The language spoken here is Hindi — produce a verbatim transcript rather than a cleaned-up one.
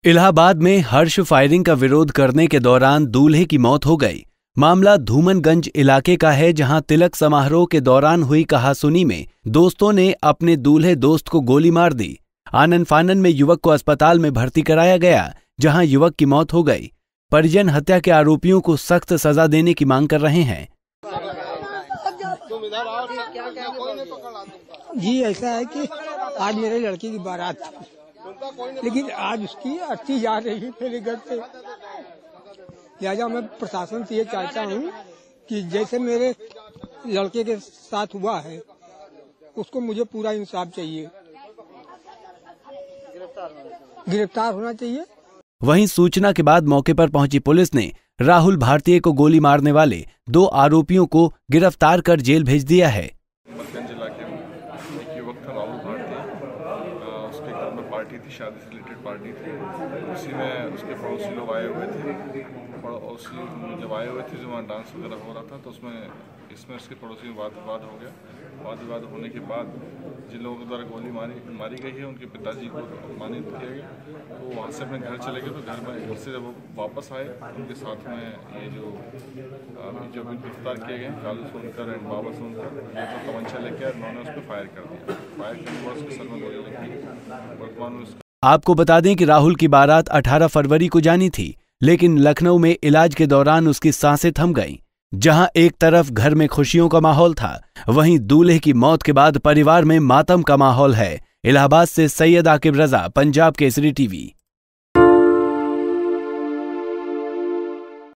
इलाहाबाद में हर्ष फायरिंग का विरोध करने के दौरान दूल्हे की मौत हो गई। मामला धूमनगंज इलाके का है, जहां तिलक समारोह के दौरान हुई कहासुनी में दोस्तों ने अपने दूल्हे दोस्त को गोली मार दी। आनन फानन में युवक को अस्पताल में भर्ती कराया गया, जहां युवक की मौत हो गई। परिजन हत्या के आरोपियों को सख्त सजा देने की मांग कर रहे हैं। जी ऐसा है कि आज मेरे लड़के की बारात थी, लेकिन आज उसकी अर्थी जा रही है मेरे घर से। लिहाजा मैं प्रशासन से ये चाहता हूँ कि जैसे मेरे लड़के के साथ हुआ है, उसको मुझे पूरा इंसाफ चाहिए, गिरफ्तार होना चाहिए। वहीं सूचना के बाद मौके पर पहुंची पुलिस ने राहुल भारतीय को गोली मारने वाले दो आरोपियों को गिरफ्तार कर जेल भेज दिया है। धूमनगंज इलाके में एक युवक था राहुल भारतीय, उसके घर में पार्टी थी, शादी से रिलेटेड पार्टी थी। उसी में उसके पड़ोसी लोग आए हुए थे। पड़ोसी जब आए हुए थे, जो वहाँ डांस वगैरह हो रहा था, तो उसमें इसमें उसके पड़ोसी में वाद विवाद हो गया। वाद विवाद होने के बाद जिन लोगों द्वारा गोली मारी मारी गई है, उनके पिताजी को अपमानित किया गया। तो वहाँ से अपने घर चले गए। तो घर में घर से जब वो वापस आए, उनके साथ में ये जो अभी जो भी गिरफ्तार किए गए कालू सोनकर एंड बाबा सोनकर, ये तो तमंचा लेके उन्होंने उस पर फायर कर दिया। फायर करने के बाद उसके सर में गोली लगी। वर्तमान में आपको बता दें कि राहुल की बारात अठारह फरवरी को जानी थी, लेकिन लखनऊ में इलाज के दौरान उसकी सांसें थम गईं। जहां एक तरफ घर में खुशियों का माहौल था, वहीं दूल्हे की मौत के बाद परिवार में मातम का माहौल है। इलाहाबाद से सैयद आकिब रजा, पंजाब केसरी टीवी।